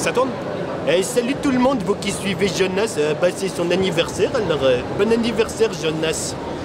Ça tourne? Salut tout le monde, vous qui suivez Jonas, c'est son anniversaire, alors bon anniversaire Jonas.